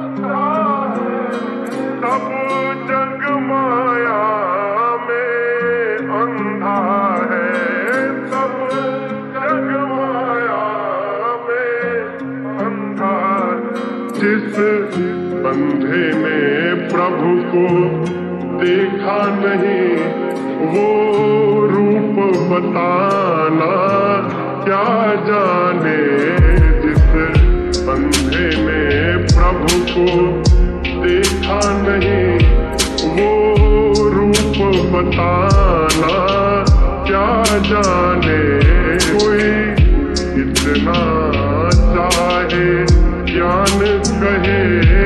सब जग माया में अंधा है, सब जग माया में अंधा। जिस बंधे ने प्रभु को देखा नहीं, वो रूप बताना क्या जाने। जिस बंधे ने प्रभु को देखा नहीं, वो रूप बताना क्या जाने। कोई इतना चाहे ज्ञान कहे,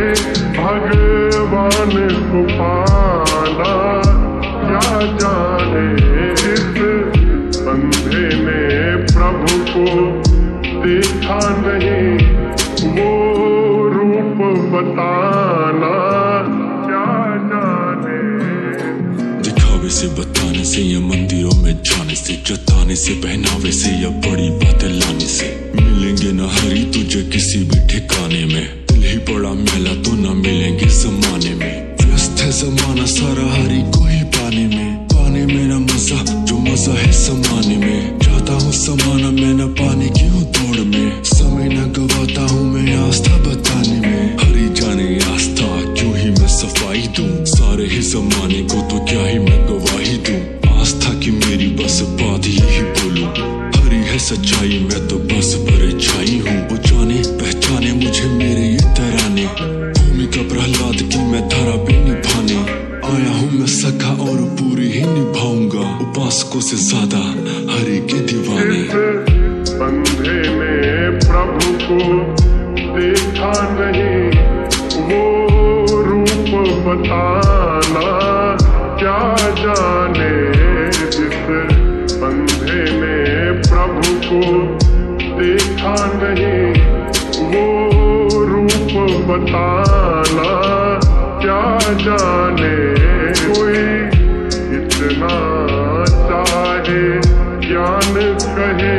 भगवान को पाना क्या जाने। इस बंधे ने प्रभु को देखा नहीं, वो रूप बताना क्या जाने। दिखावे से बताने से या मंदिरों में जाने से, जताने से पहनावे से या बड़ी बातें लाने से, मिलेंगे न हरी तुझे किसी भी ठिकाने में। दिल ही बड़ा मैला तो न मिलेंगे जमाने में। व्यस्त है जमाना सारा हरी को ही पाने में न मजा जो मजा है समाने में। चाहता हूँ समाना मैं न पाने की हूँ दौड़ में, समय न गवाता हूँ मैं आस्था बताने में। हरी जाने आस्था क्यों ही मैं सफाई दूं, सारे ही जमाने को तो क्या ही मैं गवाही दूं। आस्था की मेरी बस बात यही बोलूं, हरी है सच्चाई मैं तो बस परछाई हूँ। वो जाने पहचाने मुझे मेरे ये तराने, भूमिका प्रहलाद की मैं धारा भी निभाने आया हूँ मैं सखा और पूरी ही निभाऊंगा, उपासकों से ज्यादा हरि के दीवाने। बंधे ने प्रभु को देखा नहीं, वो रूप बताना क्या जाने। जिस बंधे ने प्रभु को देखा नहीं, वो रूप बताना क्या जाने। कोई इतना चाहे ज्ञान कहे,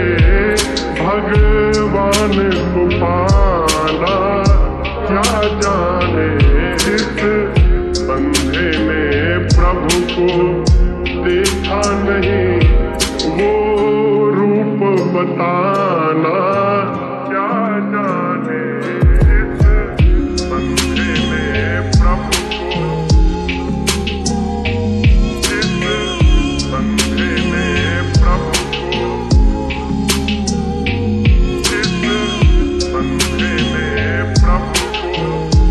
भगवान को पाना क्या जाने। इस बंधे ने प्रभु को देखा नहीं, वो रूप बताना क्या जाने। इस बंधे ने प्रभु को, इस बंधे ने प्रभु को, इस बंधे ने प्रभु को,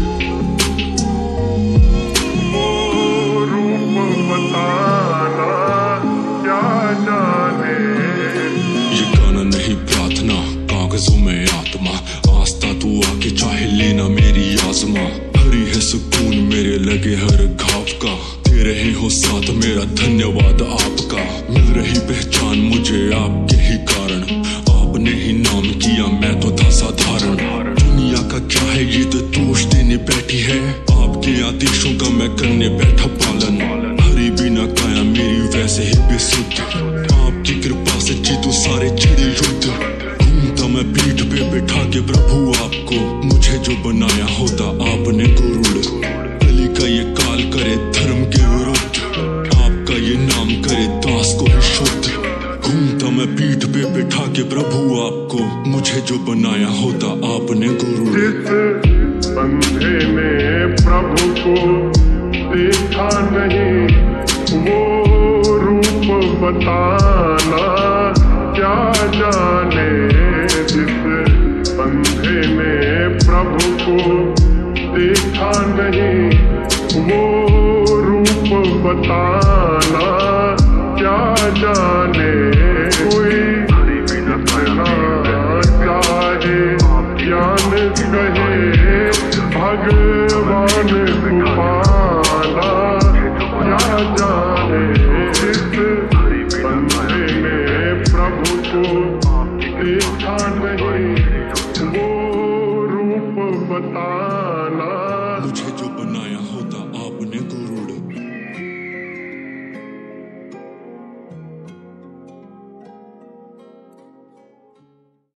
वो रूप बताना क्या जाने। ये गाना नहीं प्रार्थना, कागजों में आत्मा, आस्था तू आके चाहे लेना मेरी आजमा। हरी है सुकून मेरे लगे हर घाव का, दे रहे हो साथ मेरा धन्यवाद आपका। मिल रही पहचान मुझे आपके ही कारण, आपने ही नाम किया मैं तो था साधारण। दुनिया का क्या है ये तो दोष देने बैठी है, आपके आदेशों का मैं करने बैठा पालन। हरी बिना काया मेरी वैसे ही बेसुध, आपकी कृपा से जीतू सारे चिड़े युद्ध। घूमता मैं पीठ पे बिठा के प्रभु आपको, मुझे जो बनाया होता आपने गुरुड़। कली का ये काल करे धर्म के विरुद्ध, आपका ये नाम करे दास को ही शुद्ध। घूमता मैं पीठ पे बिठा के प्रभु आपको, मुझे जो बनाया होता आपने गुरुड़। जिस बंधे ने प्रभु को देखा नहीं, वो रूप बताना क्या जाने। जिस बंधे ने प्रभु को देखा नहीं, वो रूप बताना क्या जाने। कोई इतना चाहे ज्ञान कहे, भगवान को पाना क्या जाने। इस बंधे ने प्रभु को देखा नहीं, वो रूप बताना मुझे जो